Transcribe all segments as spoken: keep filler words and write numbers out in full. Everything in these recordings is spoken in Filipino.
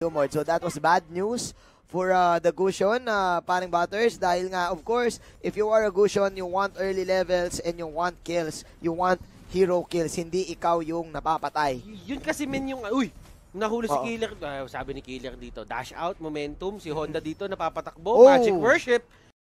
Leomord. So that was bad news for uh, the Gusion, uh, paring Butters, dahil nga, of course, if you are a Gusion, you want early levels and you want kills, you want hero kills, hindi ikaw yung napapatay. Y- yun kasi men yung, uy, nahuli si Killer, uh, sabi ni Killer dito, dash out, momentum, si Honda dito napapatakbo, oh. Magic Worship,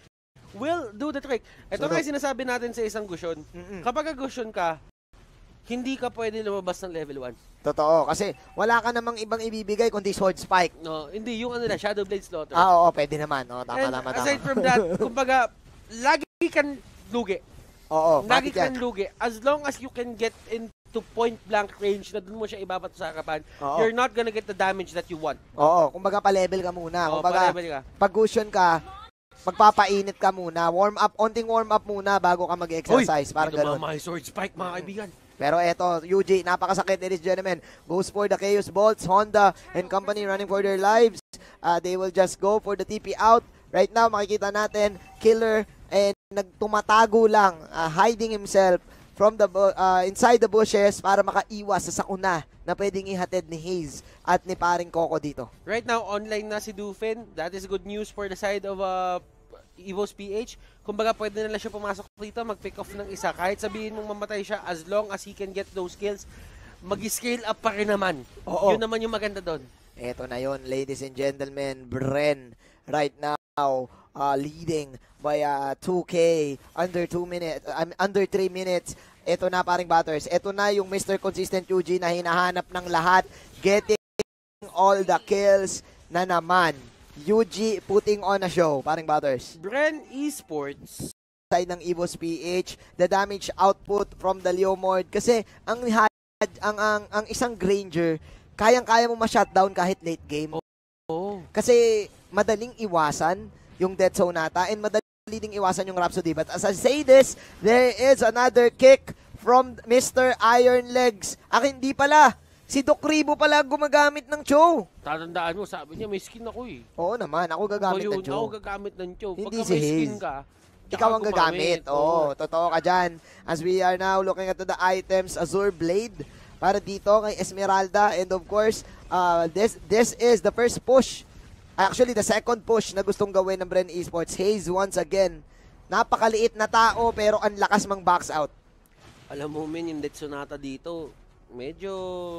will do the trick. Ito so, nga sinasabi natin sa isang Gusion, mm-mm. kapag Gusion ka, hindi ka pwede lumabas ng level one. Totoo, kasi wala ka namang ibang ibibigay kundi Sword Spike. No, hindi, yung ano na, Shadow Blade Slaughter. Ah, oo, pwede naman. Oo, tama, And tama, tama. aside from that, kumbaga, lagi kan lugi. Oo, lagi kan lugi. As long as you can get into point blank range na dun mo siya ibabato sa harapan, oo. You're not gonna get the damage that you want. Oo, kumbaga pa-level ka muna. Oo, kumbaga, pa-level ka. Pag Gusion ka, magpapainit ka muna. Warm up, onting warm up muna bago ka mag-exercise. Parang gano'n. Uy, my Sword Spike, mga kaibigan. Pero eto, U G, napakasakit, ladies and gentlemen. Goes for the Chaos Bolts, Honda and company running for their lives. Uh, they will just go for the T P out. Right now, makikita natin, Killer, and nagtumatago lang, uh, hiding himself from the uh, inside the bushes para makaiwas sa sakuna na pwedeng ihatid ni Haze at ni paring Coco dito. Right now, online na si Dufen. That is good news for the side of uh, Evos P H. Kumbaga pwede na lang siya pumasok dito, mag-pick off ng isa. Kahit sabihin mong mamatay siya, as long as he can get those kills, mag-scale up pa rin naman. Oo. Yun naman yung maganda doon. Eto na yun, ladies and gentlemen. Bren, right now, uh, leading by uh, two K, under two minutes, uh, under three minutes. Eto na, paring Butters. Eto na yung Mister Consistent U G na hinahanap ng lahat. Getting all the kills na naman. U G putting on a show, paring Butters. Bren Esports. Side ng Evos P H, the damage output from the Leomord. Kasi ang, ang, ang, ang isang Granger, kayang-kaya mo ma-shutdown kahit late game. Oh. Kasi madaling iwasan yung dead zone nata and madaling ding iwasan yung Rhapsody. But as I say this, there is another kick from Mister Iron Legs. Akin hindi pala. Si Doc Ribo pala gumagamit ng Cho. Tatandaan mo, sabi niya, may skin ako eh. Oo naman, ako gagamit so, ng Cho. Ako gagamit ng Cho. Hindi pagka si may skin Haze. ka, ikaw ang gagamit. Oo, oh, totoo ka dyan. As we are now looking at the items, Azure Blade para dito kay Esmeralda. And of course, uh, this this is the first push. Actually, the second push na gustong gawin ng Bren Esports. Haze once again. Napakaliit na tao pero ang lakas mang box out. Alam mo men, yung Death Sonata dito, medyo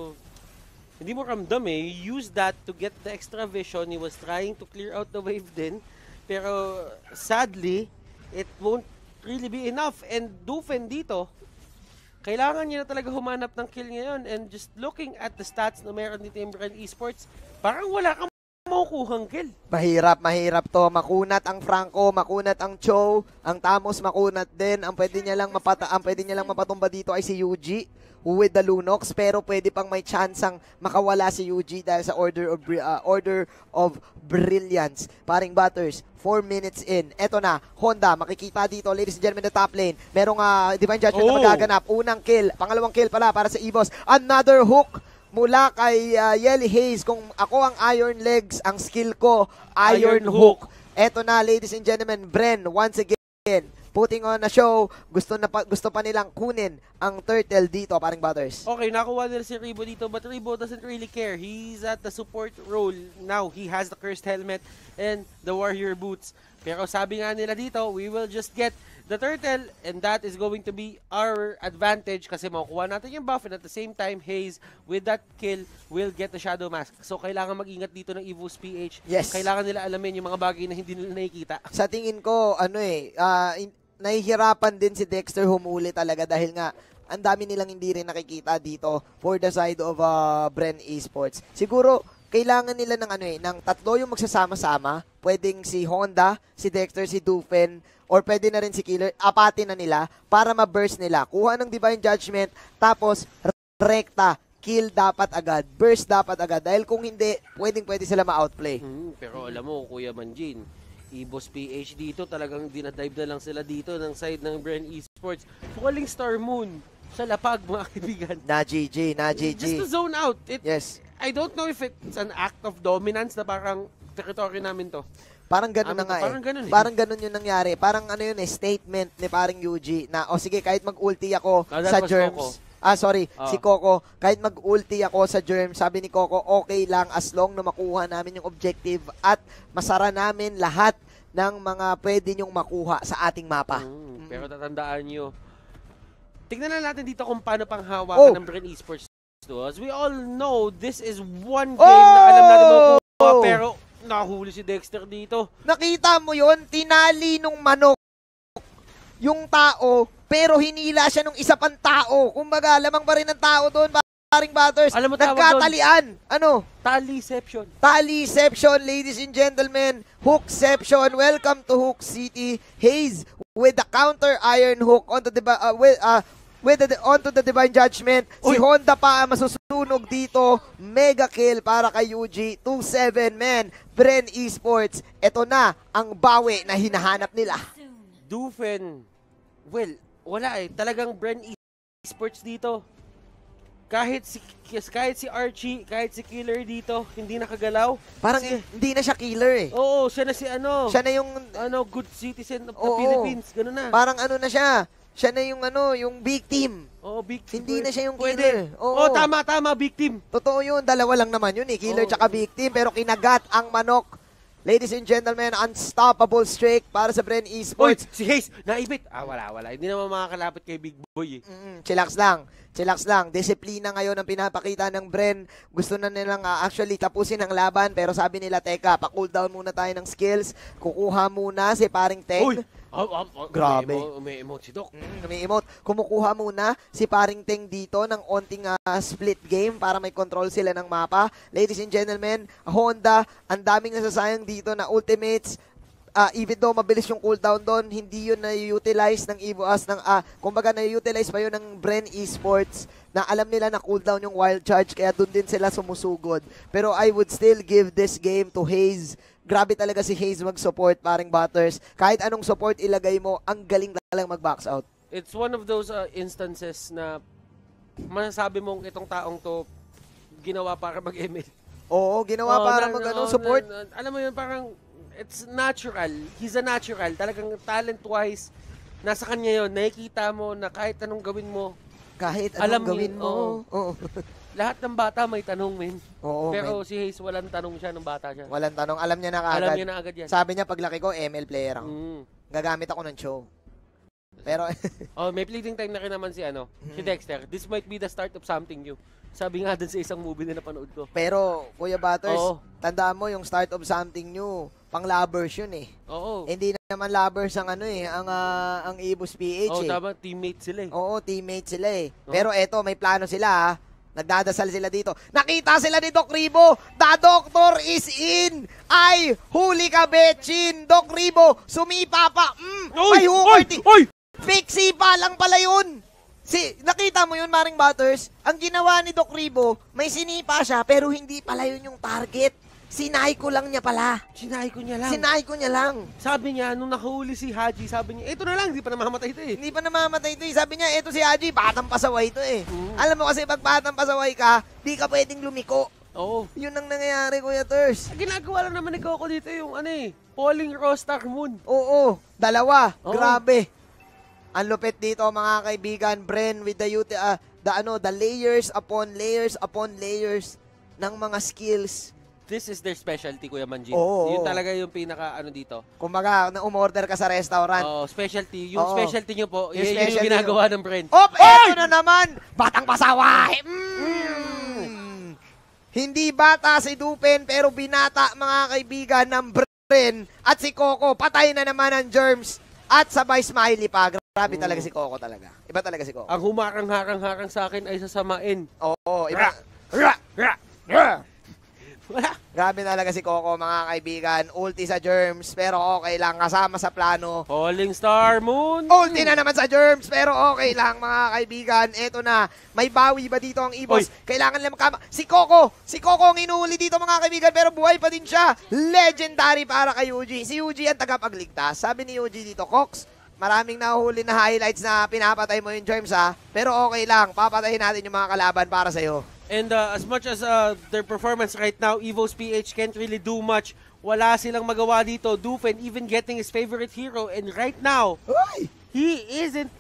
hindi mo ramdam eh. He used that to get the extra vision. He was trying to clear out the wave din. Pero sadly, it won't really be enough. And Dufen dito, kailangan niya na talaga humanap ng kill ngayon. And just looking at the stats na meron dito yung Bren Esports, parang wala kang makukuhang kill. Mahirap, mahirap to. Makunat ang Franco, makunat ang Cho, ang Tamos makunat din. Ang pwede niya lang mapata, ang pwede niya lang mapatumba dito ay si U G with the Lunox, pero pwede pang may chansang makawala si U G dahil sa order of uh, order of brilliance. Paring Butters, four minutes in. Eto na, Honda, makikita dito, ladies and gentlemen, the top lane. Merong uh, Divine Judgment oh. na magaganap. Unang kill, pangalawang kill pala para sa Evos. Another hook mula kay uh, Yelly Haze. Kung ako ang Iron Legs, ang skill ko, Iron, Iron Hook. Hook. Eto na, ladies and gentlemen, Bren, once again, putting on a show. Gusto na pa, gusto pa nilang kunin ang turtle dito, paring Butters. Okay, nakuha nila si Ribo dito, but Ribo doesn't really care. He's at the support role. Now, he has the cursed helmet and the warrior boots. Pero sabi nga nila dito, we will just get the turtle, and that is going to be our advantage kasi makukuha natin yung buff, and at the same time, Haze, with that kill, will get the Shadow Mask. So, kailangan mag-ingat dito ng Evos P H. Yes. Kailangan nila alamin yung mga bagay na hindi nila nakikita. Sa tingin ko, ano eh, uh, nahihirapan din si Dexter humuli talaga dahil nga ang dami nilang hindi rin nakikita dito for the side of uh, Bren Esports. Siguro, kailangan nila ng ano eh, ng tatlo yung magsasama-sama. Pwedeng si Honda, si Dexter, si Dufen, or pwede na rin si Killer. Apatin na nila para ma-burst nila. Kuha ng Divine Judgment, tapos rekta. Kill dapat agad. Burst dapat agad. Dahil kung hindi, pwedeng-pwede sila ma-outplay. Hmm, pero alam mo, Kuya Manjin, Evos P H dito, talagang dinadive na lang sila dito ng side ng Bren Esports. Falling Star Moon sa lapag, mga kaibigan. Na G G, na G G. Just to zone out. It, yes. I don't know if it's an act of dominance na parang territory namin to. Parang ganun Amin na nga to, parang eh. Ganun, eh. Parang ganun yung nangyari. Parang ano yun eh, statement ni paring U G na, o oh, sige, kahit mag-ulti ako oh, sa Germs, ah sorry, Oh. si Coco, kahit mag-ulti ako sa Germ, sabi ni Coco, okay lang as long na makuha namin yung objective at masara namin lahat ng mga pwede nyong makuha sa ating mapa. Mm, pero tatandaan nyo, tignan na natin dito kung paano panghawakan Oh. ng Bren Esports to. As we all know, this is one game na alam natin makukuha, Oh! pero nahuli si Dexter dito. Nakita mo yon, tinali nung manok yung tao, pero hinila siya nung isa pang tao. Kumbaga, lamang pa rin ng tao doon, paring batters. Alam mo tawag Nagkatalian. Ano? Taliception. Taliception, ladies and gentlemen. Hookception. Welcome to Hook City. Hayes with the counter iron hook onto the uh, with uh, with the, onto the Divine Judgment. Si Uy! Honda pa ang masusunog dito. Mega kill para kay U G. two seven, man. Bren Esports. Ito na ang bawi na hinahanap nila. Dufen. Well, wala eh. Talagang Bren Esports dito. Kahit si kahit si Archie, kahit si Killer dito, hindi nakagalaw. Parang Si- hindi na siya killer eh. Oo, siya na si ano. Siya na yung ano, good citizen of the Oo. Philippines. Ganun na. parang ano na siya. Siya na yung ano, yung big team. Oo, big team. Hindi na siya yung Pwede. killer. Oo. Oo, tama, tama, big team. Totoo yun, dalawa lang naman yun eh. Killer Oo. tsaka big team, pero kinagat ang manok. Ladies and gentlemen, unstoppable streak para sa Bren Oy, Esports. si Hayes, naibit. Ah, wala, wala. Hindi naman makakalapit kay Big Boy eh. Mm, chillax lang. Chillax lang. Disiplina ngayon ang pinapakita ng Bren. Gusto na nilang uh, actually tapusin ang laban, pero sabi nila, teka, pa-cool down muna tayo ng skills. Kukuha muna si paring Teng. Uy! Oh, oh, oh, Grabe. Umi-emote si Doc. Mm, umi-emote. Kumukuha muna si paring Teng dito ng onting ah, split game para may control sila ng mapa. Ladies and gentlemen, Honda, ang daming nasasayang dito na ultimates. Ah, even though mabilis yung cooldown doon, hindi yun na-utilize ng EVOS, ng, ah, kumbaga na-utilize pa yun ng Bren Esports na alam nila na cooldown yung wild charge, kaya doon din sila sumusugod. Pero I would still give this game to Hayes. Grabe talaga si Hayes mag-support, paring Butters. Kahit anong support ilagay mo, ang galing talagang mag-box out. It's one of those uh, instances na masasabi mong itong taong to ginawa para mag-M L. Oo, ginawa Oo, para na- mag ano, oo, support. na- na- alam mo yun, parang it's natural. He's a natural. Talagang talent-wise, nasa kanya yun. Nakikita mo na kahit anong gawin mo, Kahit anong alam gawin niya, mo. oo. Oo. lahat ng bata may tanong, men. Oo, Pero men. si Hayes, walang tanong siya nung bata siya. Walang tanong. Alam niya na Alam kaagad. niya na agad yan. Sabi niya, paglaki ko, M L player ako. Mm. Gagamit ako ng show. Pero, Oh, may fleeting time na rin naman si ano, si Dexter. This might be the start of something new. Sabi nga dun sa isang movie na napanood ko. pero, Kuya Butters, Oo. tandaan mo yung start of something new. Pang lovers yun eh. Oo. Hindi na naman lovers ang ano eh, ang, ah, ang Ibus P H Oo, eh. tama. Teammate sila eh. Oo, teammates sila eh. Oo. Pero eto, may plano sila ha. Nagdadasal sila dito. Nakita sila ni Doc Ribo. The Doctor is in. Ay, huli ka, Betchin. Doc Ribo, sumipa pa. Mm, may hooker. ti- Oy! Fake sipa lang pala yun. Si, nakita mo yun, Maring Butters? Ang ginawa ni Doc Ribo, may sinipa siya, pero hindi pala yun yung target. Sinay ko lang niya pala. Sinay ko niya lang. Sinay ko niya lang. Sabi niya, nung nakahuli si Haji, sabi niya, ito na lang, hindi pa namamatay ito eh. Hindi pa namamatay ito eh. Sabi niya, eto si Haji, batang pasaway ito eh. Mm. Alam mo kasi pag batang pasaway ka, di ka pwedeng lumiko. Oo. Yun ang nangyayari, Kuya Ters. Ginagawa lang naman ni Coco dito yung ano eh, Falling Rostar Moon. Oo, dalawa. Oo. Grabe. Ang lupit dito, mga kaibigan. Bren with the, uti- ah, the, ano, the layers upon layers upon layers ng mga skills. This is their specialty, Kuya Manjin. Oo, Yun oo. talaga yung pinaka ano dito. Kumbaga, na umorder ka sa restaurant. Oh, specialty. Yung Oo. specialty nyo po, Yung yun yung, specialty ginagawa ng brand. Op, eto na naman! Batang pasaway! Mm. Hindi bata si Dupen, pero binata, mga kaibigan, ng Bren. At si Coco, patay na naman ang germs. At sabay smiley pa. Grabe talaga si Coco talaga. Iba talaga si Coco. Ang humarang-harang-harang sa akin ay sasamain. Oo, iba. Ra! Ra! Ra! Wala. Grabe talaga si Coco, mga kaibigan. Ulti sa germs, pero okay lang. Kasama sa plano. Falling Star Moon! Ulti na naman sa germs, pero okay lang, mga kaibigan. Eto na, may bawi ba dito ang Ibos? Kailangan lang makama. Si Coco, si Coco ang inuuli dito, mga kaibigan, pero buhay pa din siya. Legendary para kay Yuji. Si Yuji ang tagapagligtas. Sabi ni Yuji dito, Cox, maraming nahuli na highlights na pinapatay mo yung germs ha. Pero okay lang, papatayin natin yung mga kalaban para sa'yo. And uh, as much as uh, their performance right now, Evo's P H can't really do much. Wala silang magawa dito. Dufen even getting his favorite hero. And right now, Uy! he isn't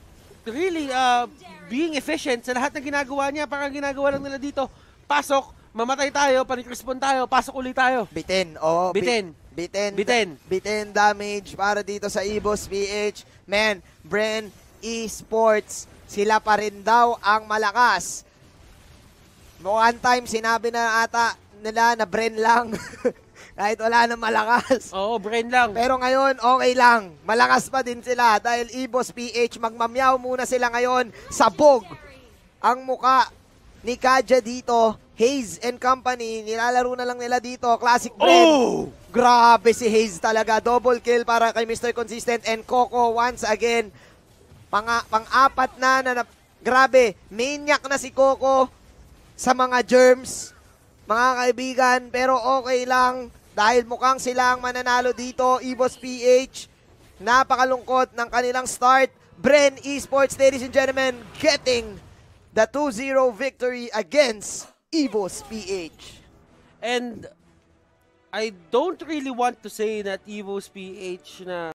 really uh, being efficient sa lahat ng ginagawa niya. Parang ginagawa lang nila dito, pasok, mamatay tayo, panik-respond tayo, pasok ulit tayo. Bitin, oh. Bitin. Bi- bitin. Bitin. Bitin damage para dito sa Evos P H. Man, Bren Esports, sila pa rin daw ang malakas. One time, sinabi na ata nila na Bren lang. Kahit wala nang malakas. Oo, brain lang. Pero ngayon, okay lang. Malakas pa din sila dahil Evos P H, magmamyaw muna sila ngayon. Sabog ang muka ni Kaja dito. Haze and Company, nilalaro na lang nila dito. Classic Bren. Oh! Grabe si Haze talaga. Double kill para kay Mister Consistent and Coco once again. Pang, pang-apat na, na, na grabe. Maniac na si Coco sa mga germs, mga kaibigan. Pero okay lang dahil mukhang sila ang mananalo dito. Evos P H, napakalungkot ng kanilang start. Bren Esports, ladies and gentlemen, getting the two zero victory against Evos P H. And I don't really want to say that Evos P H na